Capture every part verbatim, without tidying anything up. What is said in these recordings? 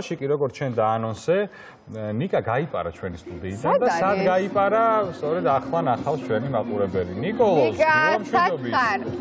კი როგორც ჩვენ დაანონსე, ნიკა გაიპარა ჩვენი სტუდიიდან და სად გაიპარა, სწორედ ახლა ნახავს ჩვენი მაყურებელი. ნიკოლოზ, მშვიდობის.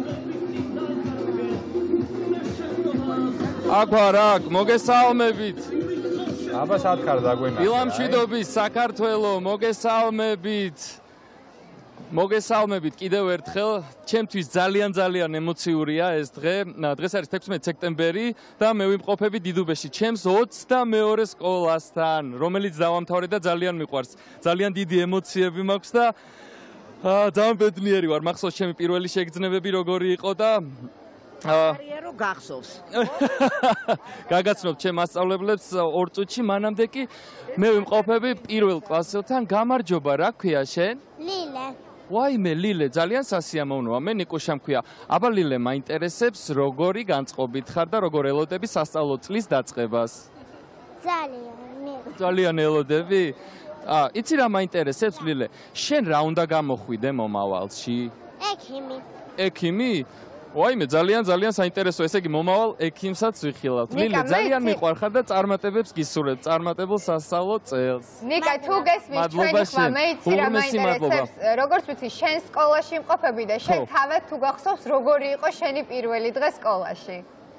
აქ ვარ, აქ, მოგესალმებით. აბა სათხარ დაგვენახე. დილამშვიდობის საქართველო, მოგესალმებით. მოგესალმებით კიდევ ერთხელ. ჩემთვის ძალიან ძალიან ემოციურია ეს დღე. დღეს არის თექვსმეტი სექტემბერი და მე ვიმყოფები დიდუბეში ჩემს ოცდამეორე სკოლასთან, რომელიც დავამთავრე და ძალიან მიყვარს. ძალიან დიდი ემოციები მაქვს და ძალიან ბედნიერი ვარ. მახსოვს ჩემი პირველი შეგრძნებები როგორი იყო და კარიერო გახსოვს. გაგაცნობ ჩემ მასწავლებლებს ორ წუთში, მანამდე კი მე ვიმყოფები პირველ კლასელთან. გამარჯობა, რა ქვია შენ? ლილე. ვაიმე, ლილე, ძალიან სასიამოვნოა. მე ნიკუშა მქვია. აბა ლილე, მაინტერესებს როგორი განწყობით ხარ და როგორ ელოდები სასწავლო წლის დაწყებას? ძალიან. ძალიან ელოდები? აა, იცი რა მაინტერესებს ლილე? შენ რა უნდა გამოხვიდე მომავალში? ექიმი. ექიმი? ვაიმე, ძალიან ძალიან საინტერესო, ესე იგი მომავალ ექიმსაც ვიხილავთ. ლილე, ძალიან მიყვარხარ და წარმატებებს გისურვებ, წარმატებულ სასწავლო წელს. ნიკა, თუ გესმის ჩვენი ხმა, მე იცი რა მაინტერესებს, როგორც ვიცი, შენ სკოლაში იმყოფები და შენ თავად თუ გახსოვს, როგორი იყო შენი პირველი დღე სკოლაში?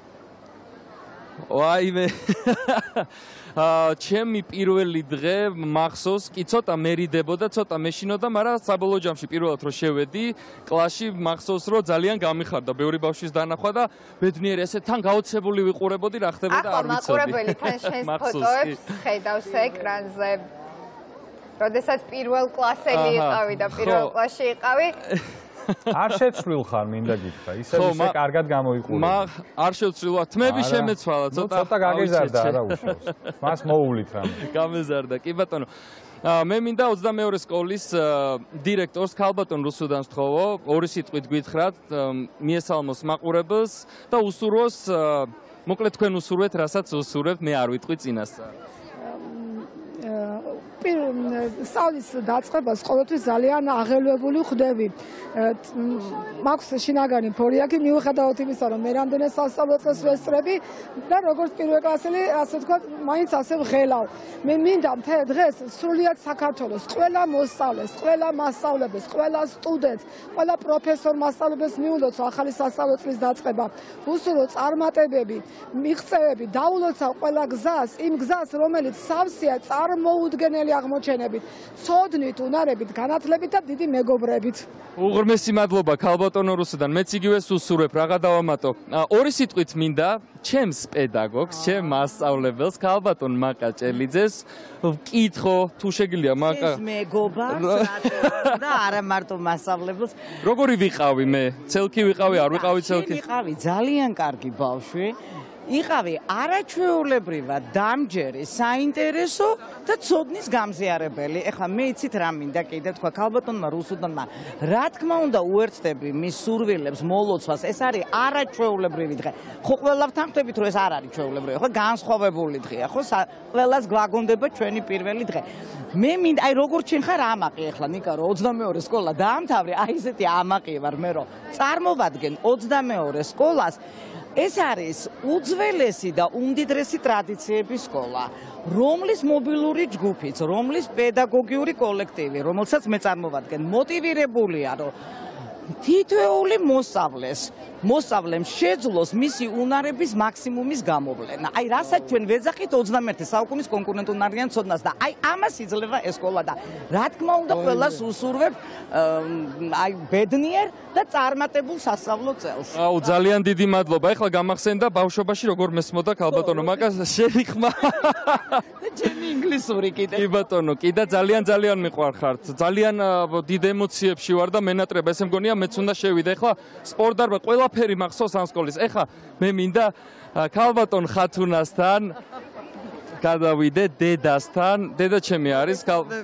ვაიმე. აა, ჩემი პირველი დღე მახსოვს, კი ცოტა მერიდებოდა, ცოტა მეშინოდა, მაგრამ საბოლოო ჯამში პირველად რო შევედი კლასში, მახსოვს, რომ ძალიან გამიხარდა ბევრი ბავშვის დანახვა და ბედნიერი ესე თან გაოცებული ვიყურებოდი, რა ხდებოდა არ ვიცოდი. ახლა მაყურებელი თან შენს ფოტოებს ხედავს ეკრანზე. როდესაც პირველ კლასელი იყავი და პირველ კლასში იყავი, არ შეცვლილ ხარ, მინდა გითხრა. ისე ისე კარგად გამოიყურე. მა არ შევცვლილა, თმები შემეცვალა, ცოტა. ცოტა გაგეზარდა, არა უშავს. მას მოუვლით რამე. გამეზარდა, კი ბატონო. მე მინდა ოცდამეორე სკოლის დირექტორს ქალბატონ რუსუდანს ვთხოვო, ორი სიტყვით გითხრათ, მიესალმოს მაყურებელს და უსურვოს, მოკლედ თქვენ უსურვეთ, რასაც უსურვებთ, მე არ ვიტყვი წინასწარ. სწავლის დაწყებას ყოველთვის ძალიან აღელვებული ხდები. მაქვს შინაგანი ფორიაკი, მიუხედავად იმისა, რომ მე რამდენად სასწავლო წელს ვესწრები და როგორც პირველ კლასელი, ასე ვთქვათ, მაინც ასე ვღელავ. მე მინდა მთელ დღეს სრულიად საქართველოს ყველა მოსწავლეს, ყველა მასწავლებელს, ყველა სტუდენტს, ყველა პროფესორ მასწავლებელს მიულოცო ახალი სასწავლო წლის დაწყება. უსურვო წარმატებები, მიღწევები, დაულოცავ ყველა გზას, იმ გზას, რომელიც სავსეა წარმოუდგენელი აღმოჩენებით, ცოდნით, უნარებით, განათლებით და დიდი მეგობრებით. უღრმესი მადლობა ქალბატონო რუსუდან, მეც იგივეს უსურვებ, რაღა დავამატო. ორი სიტყვით მინდა ჩემს პედაგოგს, ჩემ მასწავლებელს, ქალბატონ მაკაჭელიძეს ვკითხო, თუ შეგიძლია მაკა. ეს მეგობარს და არა მარტო მასწავლებელს. როგორი ვიყავი მე? ცელკი ვიყავი, არ ვიყავი ცელკი? ვიყავი ძალიან კარგი ბავშვი. იყავი არაჩვეულებრივად დამჯერი, საინტერესო და ცოდნის გამზიარებელი. ეხლა მე იცით რა მინდა კიდე თქვა ქალბატონმა რუსუდანმა. რა თქმა უნდა უერთდები მის სურვილებს, მოლოცვას, ეს არის არაჩვეულებრივი დღე. ხო ყველა ვთანხმდებით, რომ ეს არ არის ჩვეულებრივი, ხო განსხვავებული დღეა, ხო ყველას გვაგონდება ჩვენი პირველი დღე. მე მინდა, აი როგორც შენ ხარ ამაყი ეხლა ნიკა, რომ ოცდამეორე სკოლა დაამთავრე, აი ესეთი ამაყი ვარ მე, რომ წარმოვადგენ ოცდამეორე სკოლას. ეს არის უძველესი და უმდიდრესი ტრადიციების სკოლა, რომლის მობილური ჯგუფიც, რომლის პედაგოგიური კოლექტივი, რომელსაც მე წარმოვადგენ, მოტივირებულია, რომ თითოეული მოსწავლეს, მოსწავლემ შეძლოს მისი უნარების მაქსიმუმის გამოვლენა. აი, რასაც ჩვენ ვეძახით ოცდამეერთე საუკუნის კონკურენტუნარიან ცოდნას და აი ამას იძლევა ეს სკოლა და რა თქმა უნდა ყველას უსურვებ აი ბედნიერ და წარმატებულ სასწავლო წელს. აუ, ძალიან დიდი მადლობა. ეხლა გამახსენდა ბავშვობაში როგორ მესმოდა ქალბატონო მაკას შენი ხმა. და ჩემი ინგლისური კიდე. კი ბატონო, კი და ძალიან ძალიან მიყვარხართ. ძალიან დიდ ემოციებში ვარ და მენატრება, ესე მგონია მეც უნდა შევიდე. ეხლა სპორტდარბა ყველაფერი მახსოვს ამ სკოლის. ეხლა მე მინდა ქალბატონ ხათუნასთან გადავიდე დედასთან. დედა ჩემი არის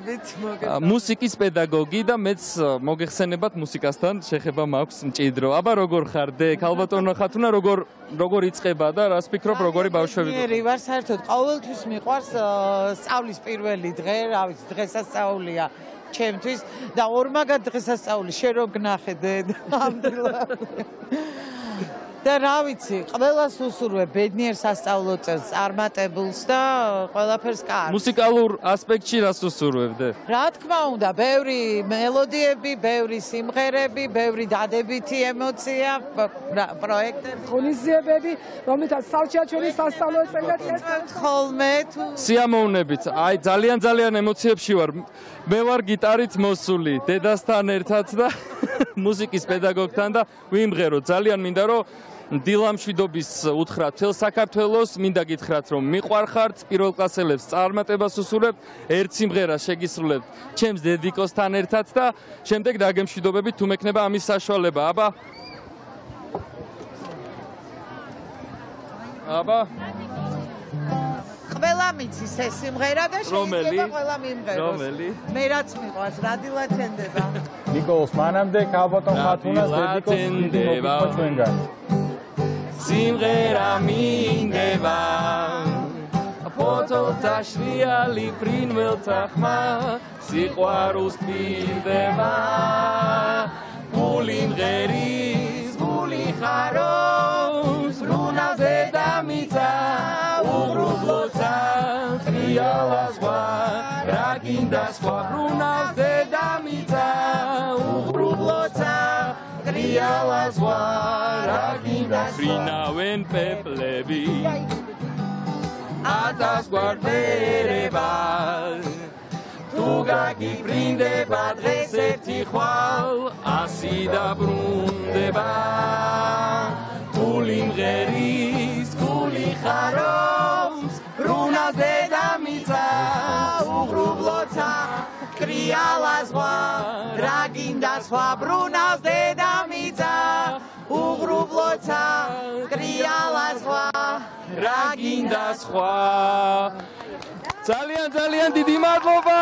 მუსიკის პედაგოგი და მეც მოგეხსენებათ მუსიკასთან შეხება მაქვს მჭიდრო. აბა როგორ ხარ დე ქალბატონო ხათუნა, როგორ როგორ იწყება და რას ფიქრობ როგორი ბავშვები? მე ვარ საერთოდ ყოველთვის მიყვარს სწავლის პირველი დღე, რა ვიცი, დღესასწაულია ჩემთვის და ორმაგად დღესასწაული შენ რო გნახე დედა. და რა ვიცი, ყველას უსურვებ ბედნიერ სასწავლო წელს, წარმატებულს და ყველაფერს კარგს. მუსიკალურ ასპექტში რას უსურვებდე? რა თქმა უნდა, ბევრი მელოდიები, ბევრი სიმღერები, ბევრი დადებითი ემოცია, პროექტები, ღონისძიებები, რომელთაც სავჭია ჩვენი სასწავლო წელი და წესრიგი. ხოლმე თუ სიამოვნებით, აი ძალიან ძალიან ემოციებში ვარ. მე ვარ გიტარით მოსული, დედასთან ერთად და მუსიკის პედაგოგთან და ვიმღერო. ძალიან მინდა რომ დილამშვიდობის უთხრათ მთელ საქართველოს, მინდა გითხრათ რომ მიყვარხართ, პირველ კლასელებს წარმატებას უსურვებთ, ერთ სიმღერას შეგისრულებთ ჩემს დედიკოსთან ერთად და შემდეგ დაგემშვიდობებით თუ მექნება ამის საშუალება. აბა აბა ყველა მიცის ეს სიმღერა და შეიძლება ყველა მიმღეროს. რომელი? მე რაც მიყვარს, რადილა ჩენდება. ნიკოლოს მანამდე ქალბატონ ხათუნას დედიკოს დიდი მოგიწვა ჩვენგან. სიმღერა მინდება ფოტოთა შრიალი ფრინველთა ხმა სიყვარულს პირდება გული მღერის გული ხარობს ბრუნავზე დამიცა უღრუბლოცა ტრიალა სხვა რა გინდა სხვა ბრუნავზე დამიცა უღრუბლოცა ტრიალა სხვა რა გინდა ფრინავენ პეპლები ათას გვარდერება თუ გაგიბრინდება დღეს ერთი ხვალ ასი დაბრუნდება გული მღერის გული ხარობს ბრუნავზე დამიცა უღრუბლოცა კრიალა ზღვა რა გინდა სხვა ბრუნავზე დამიცა უღრუბლოცა კრიალა ზღვა რა გინდა სხვა ძალიან ძალიან დიდი მადლობა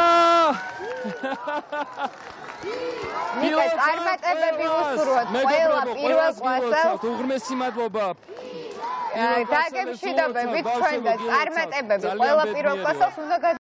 ნიკას წარმატებები უსურვოთ ყველა პირველ კლასელს უღრმესი მადლობა დაგემშვიდობებით ჩვენ და წარმატებები ყველა პირველ კლასელს უნდა